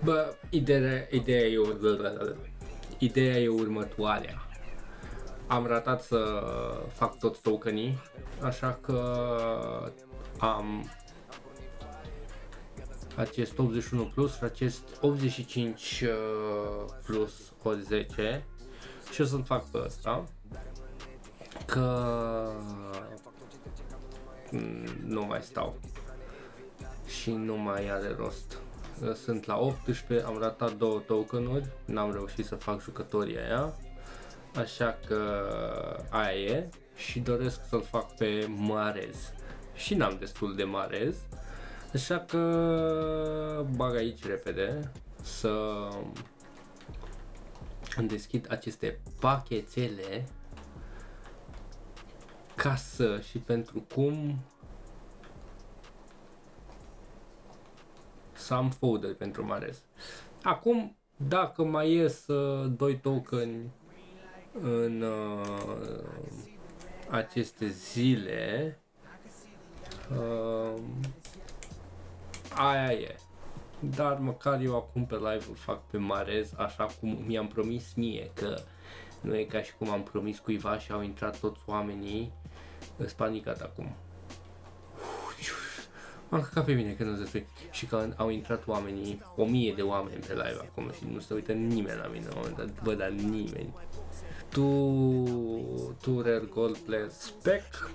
Bă, ideea e următoarea. Am ratat să fac toți tokenii, așa că am acest 81 plus și acest 85 plus ori 10 și o să-l fac pe ăsta, că nu mai stau și nu mai are rost. Sunt la 18, am ratat 2 tokenuri, n-am reușit să fac jucătorii aia, așa că aia e, și doresc să-l fac pe Marez și n-am destul de Marez, așa că bag aici repede să îmi deschid aceste pachetele ca să și pentru cum să am folder pentru Marez. Acum, dacă mai ies 2 tokeni în aceste zile, aia e. Dar măcar eu acum pe live îl fac pe Marez, așa cum mi-am promis mie, că nu e ca și cum am promis cuiva și au intrat toți oamenii. Îs panicat acum. M-am căcat pe mine că nu se și că au intrat oamenii, 1000 de oameni pe live acum și nu se uită nimeni la mine, bă, dar nimeni. Tu rare gold player spec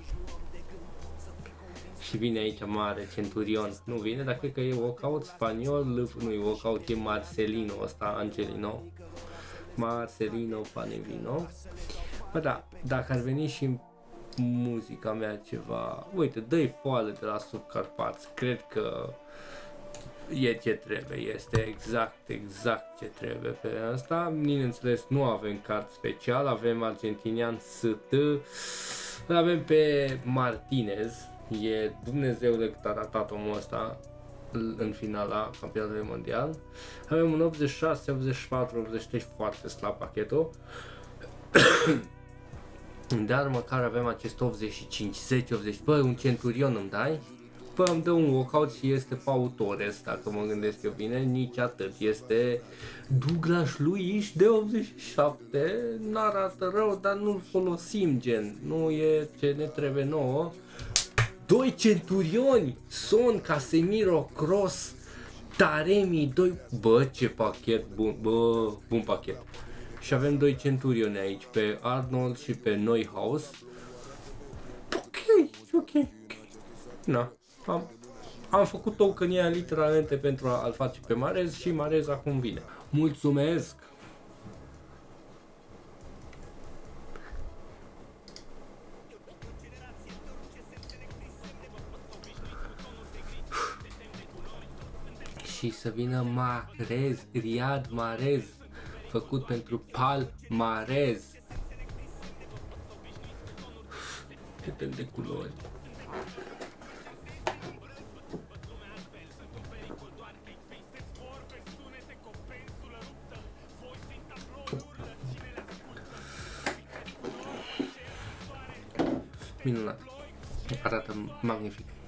și vine aici mare Centurion, nu vine, dar cred că e walkout spaniol, nu e walkout, e Marcelino ăsta, Angelino, Marcelino Panevino. Bă, da, dacă ar veni și muzica mea ceva, uite, dă-i foale de la Subcarpați, cred că e ce trebuie, este exact ce trebuie pe asta. Bineînțeles, nu avem card special, avem argentinian ST, avem pe Martinez, e Dumnezeule cât a ratat omul ăsta în finala campionatului mondial. Avem un 86, 84, 83, foarte slab pachetul. Dar măcar avem acest 85, 10, 80, bă, un Centurion îmi dai? Bă, îmi dă un walkout și este Pau Torres, dacă mă gândesc eu bine, nici atât, este Douglas Luiz de 87, n-arată rău, dar nu-l folosim, gen, nu e ce ne trebuie nouă. 2 Centurioni, Son, Casemiro, Kroos, Taremi, 2, bă, ce pachet bun, bă, bun pachet. Și avem 2 Centurioni aici, pe Arnold și pe Neuhaus. Ok. Na, am făcut tokenia literalmente pentru a-l face pe Marez și Marez acum vine. Mulțumesc! Și să vină Mahrez, Riyad Mahrez, făcut pentru Palmarez. Câte de culori. Minunat. Arată magnific.